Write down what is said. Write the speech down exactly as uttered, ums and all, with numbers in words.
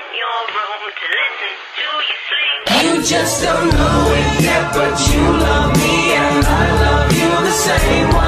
your room to listen to you sleep. You just don't know it yet, but you love me and I love you the same way.